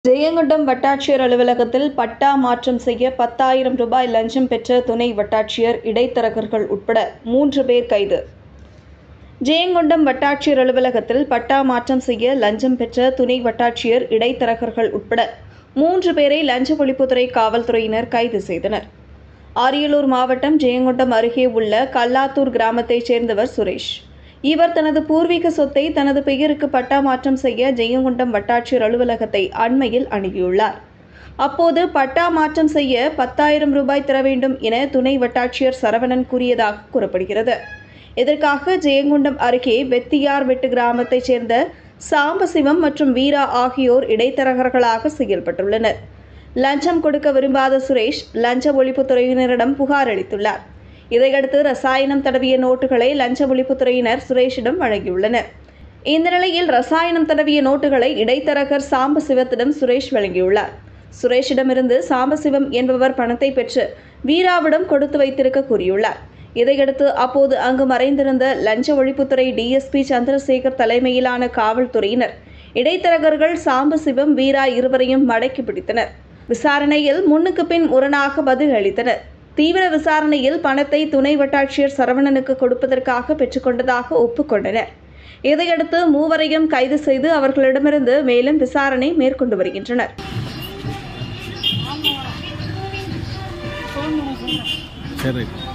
ஜெயங்கொண்டம் வட்டாட்சியர் அலுவலகத்தில் பட்டா மாற்றம் செய்ய 10,000 ரூபாய் லஞ்சம் பெற்ற துணை வட்டாட்சியர், இடைத்தரகர்கள் உட்பட 3 பேர் கைது. ஜெயங்கொண்டம் வட்டாட்சியர் அலுவலகத்தில் பட்டா மாற்றம் செய்ய லஞ்சம் பெற்ற துணை வட்டாட்சியர், இடைத்தரகர்கள் உட்பட 3 பேரை லஞ்ச ஒழிப்புத்துறை காவல்துறையினர் கைது செய்தனர். அரியலூர் மாவட்டம் ஜெயங்கொண்டம் அருகே உள்ள கல்லாத்தூர் கிராமத்தைச் சேர்ந்தவர் சுரேஷ். இவர் தனது பூர்வீக சொத்தை தனது பெயருக்கு பட்டா மாற்றம் செய்ய ஜெயங்கொண்டம் வட்டாட்சியர் அலுவலகத்தை அண்மையில் அணுகியுள்ளார். அப்போது பட்டா மாற்றம் செய்ய 10,000 ரூபாய் தர வேண்டும் என துணை வட்டாட்சியர் சரவணன் கூறியதாக கூறப்படுகிறது. இதற்காக ஜெயங்கொண்டம் அருகே வெத்தியார்வெட்டு கிராமத்தைச் சேர்ந்த சாம்பசிவம் மற்றும் வீரா ஆகியோர் இடைத்தரகர்களாக செயல்பட்டுள்ளனர். லஞ்சம் கொடுக்க விரும்பாத சுரேஷ் லஞ்ச ஒழிப்புத்துறையினரிடம் புகார் அளித்துள்ளார். இதையடுத்து ரசாயனம் தடவிய நோட்டுகளை லஞ்ச ஒழிப்புத்துறையினர் சுரேஷிடம் வழங்கியுள்ளனர். இந்த நிலையில் ரசாயனம் தடவிய நோட்டுகளை இடைத்தரகர் சாம்பசிவத்திடம் சுரேஷ் வழங்கியுள்ளார். சுரேஷிடமிருந்து சாம்பசிவம் என்பவர் பணத்தை பெற்று வீராவிடம் கொடுத்து வைத்திருக்க கூறியுள்ளார். இதையடுத்து அப்போது அங்கு மறைந்திருந்த லஞ்ச ஒழிப்புத்துறை டிஎஸ்பி சந்திரசேகர் தலைமையிலான காவல்துறையினர் இடைத்தரகர்கள் சாம்பசிவம், வீரா இருவரையும் மடக்கி பிடித்தனர். விசாரணையில் முன்னுக்கு பின் முரணாக பதில் அளித்தனர். தீவிர விசாரணையில் பணத்தை துணை வட்டாட்சியர் சரவணனுக்கு கொடுப்பதற்காக பெற்றுக்கொண்டதாக ஒப்புக்கொண்டனர். இதையடுத்து மூவரையும் கைது செய்து அவர்களிடமிருந்து மேலும் விசாரணை மேற்கொண்டு வருகின்றனர். சரி.